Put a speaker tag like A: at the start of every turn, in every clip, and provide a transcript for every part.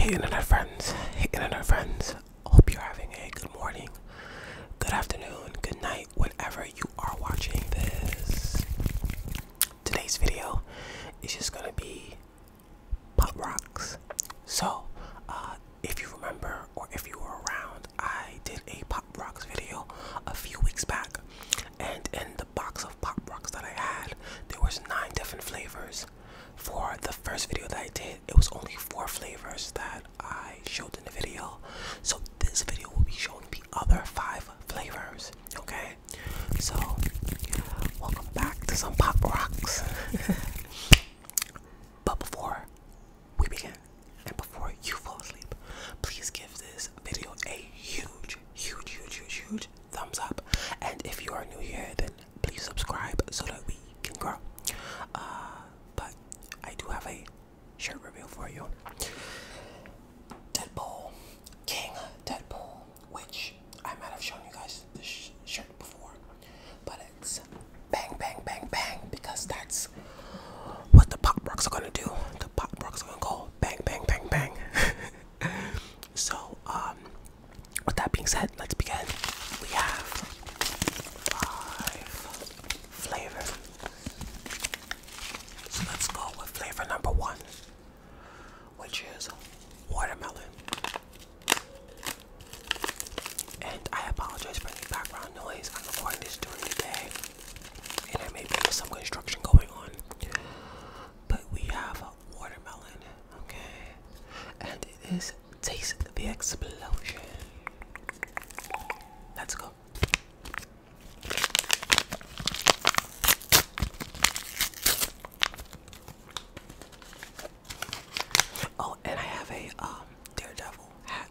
A: Hey internet friends, hope you're having a good morning, good afternoon, good night, whenever you are watching this. Today's video is just gonna be Pop Rocks. So, if you remember or if you were around, I did a Pop Rocks video a few weeks back, and in the box of Pop Rocks that I had, there was 9 different flavors. For the first video that I did, it was only 4 flavors that I showed in the video. So this video will be showing the other 5 flavors. Okay, so welcome back to some Pop Rocks. But before we begin, and before you fall asleep, please give this video a huge thumbs up. And if you are new here, then please subscribe so that we can grow. But I do have a shirt review for you. Deadpool, King Deadpool, which I might have shown you guys this shirt before, but it's bang bang bang bang because that's what the Pop Rocks are gonna do. The Pop Rocks are gonna go bang bang bang bang. So with that being said, let's begin. We have 5 flavors. So let's go with flavor number 1, which is watermelon. And I apologize for any background noise. I'm recording this during the day, and there may be some construction going on. But we have watermelon, okay? And it is Taste the Explosion. Let's go. Oh, and I have a Daredevil hat.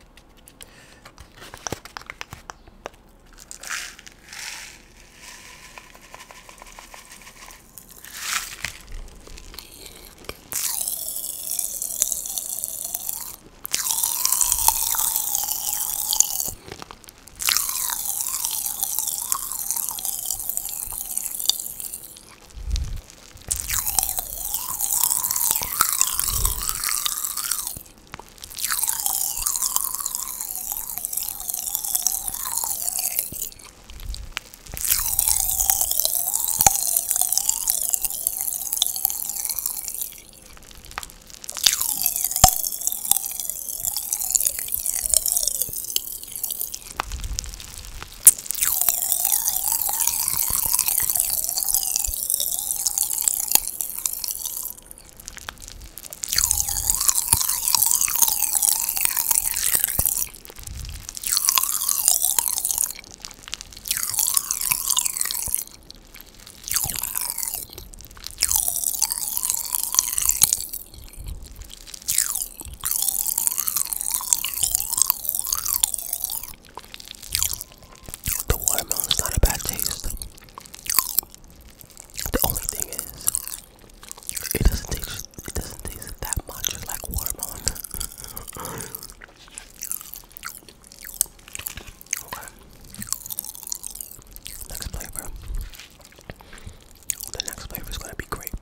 A: The watermelon is not a bad taste. The only thing is, it doesn't taste that much like watermelon. Okay. Next flavor. The next flavor is gonna be grape.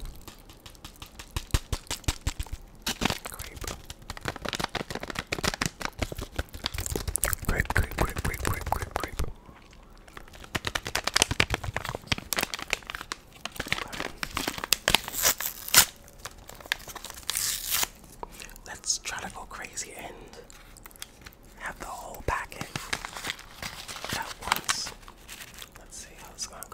A: Grape. Let's try to go crazy and have the whole packet at once. Let's see how it's gonna go.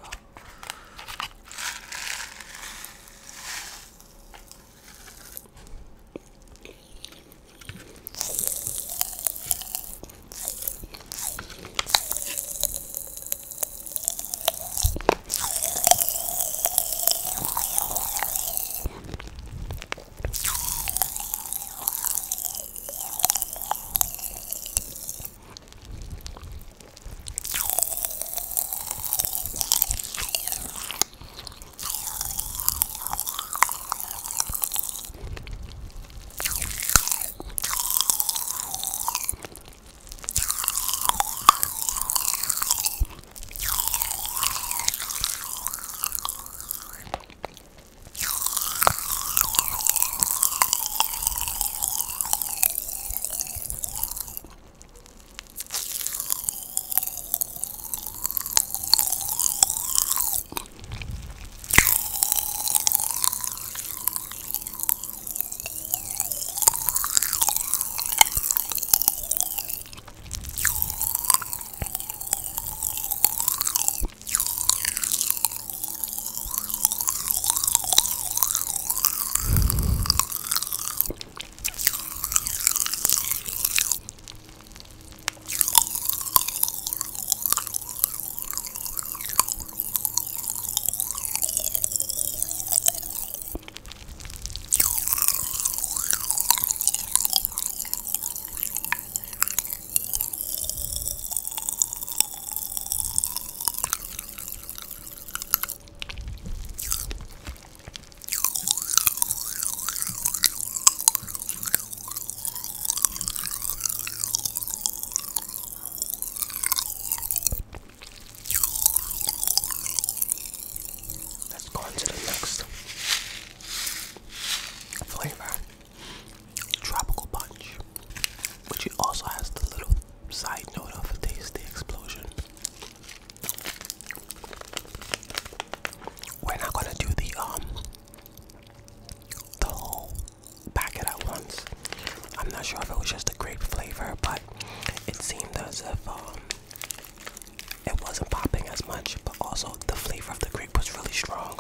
A: I'm not sure if it was just the grape flavor, but it seemed as if it wasn't popping as much, but also the flavor of the grape was really strong.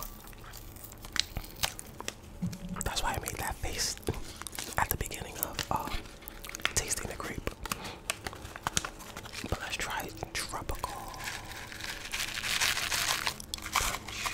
A: That's why I made that face at the beginning of tasting the grape. But let's try tropical punch.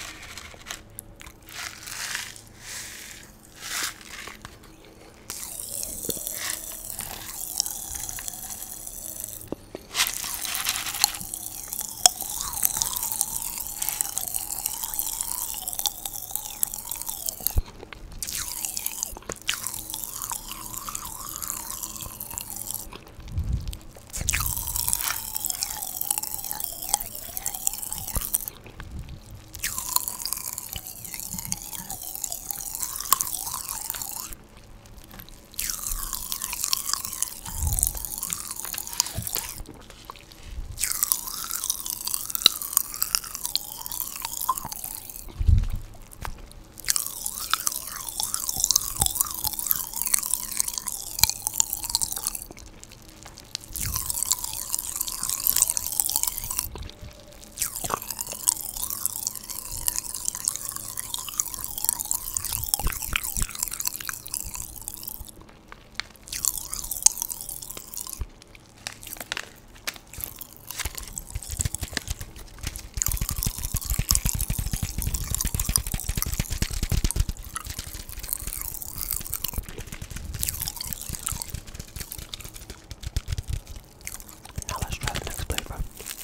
A: Now let's try the next flavor.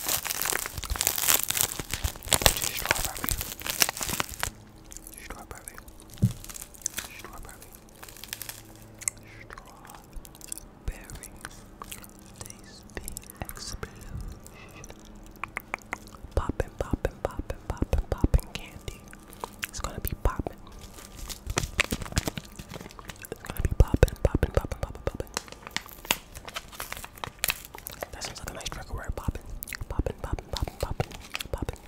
A: Strawberry. Strawberry. Strawberry. Strawberry. Tasty explosion. Poppin', poppin', poppin', poppin', poppin' candy. It's gonna be poppin'. It's gonna be poppin', poppin', poppin', poppin', poppin'. That sounds like a nice trigger word. Poppin', poppin', poppin', poppin', poppin', poppin'.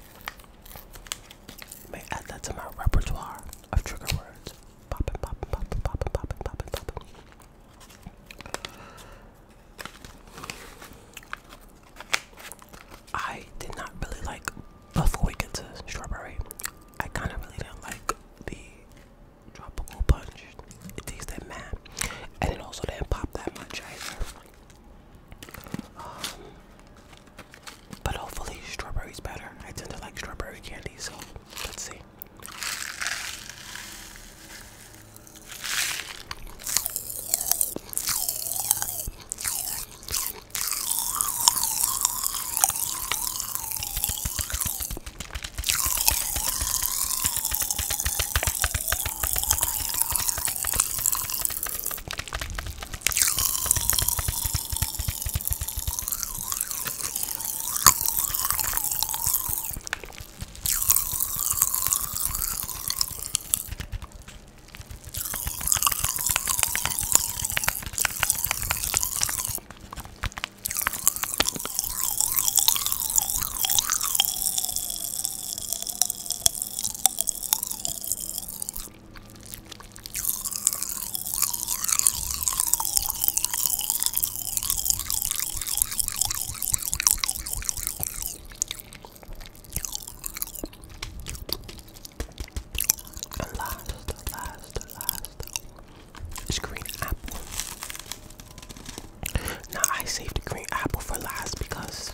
A: May add that to my repertoire of trigger words. Poppin', poppin', poppin', poppin', poppin', poppin', poppin'. I did not really like, before we get to strawberry, I kind of really didn't like the tropical punch. It tasted mad, and it also didn't pop that much either. But hopefully strawberry's better. I tend to like strawberry candy, so let's see. And last, is green apple. Now I saved the green apple for last because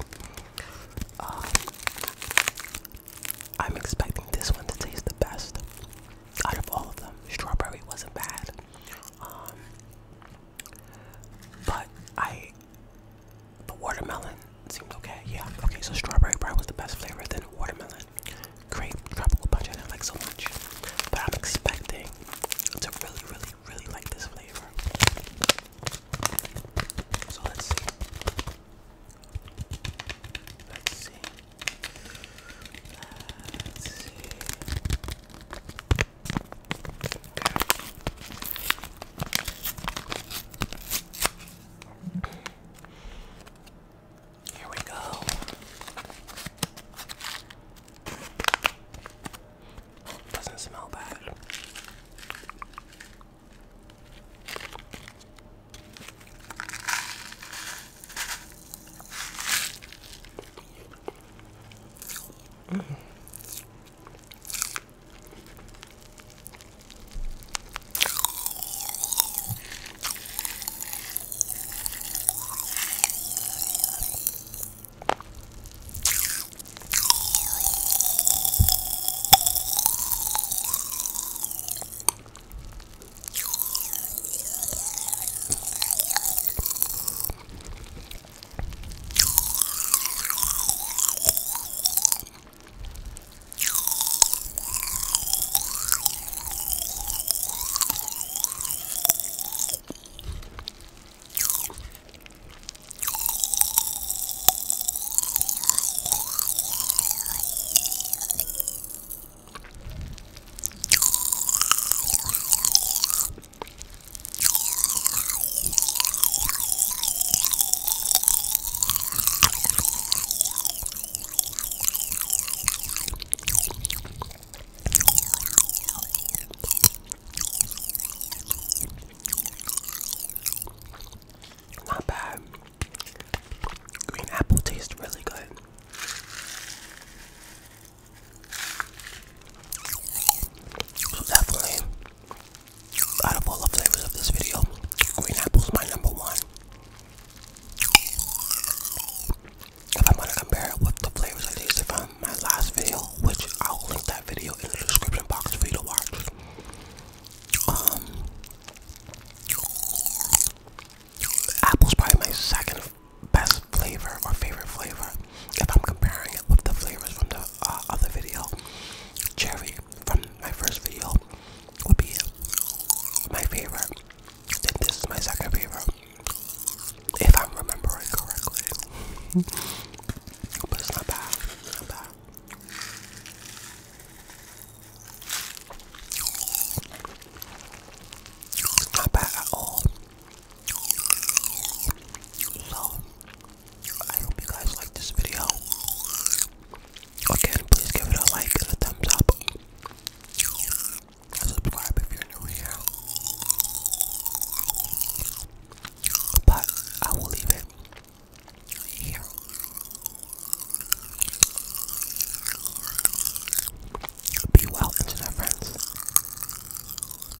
A: I'm expecting this one to taste the best out of all of them. Strawberry wasn't bad, but the watermelon seemed okay. Yeah, okay. So strawberry probably was the best flavor. Then watermelon, grape, tropical punch I didn't like so much, but I'm expecting to really like this flavor. So let's see.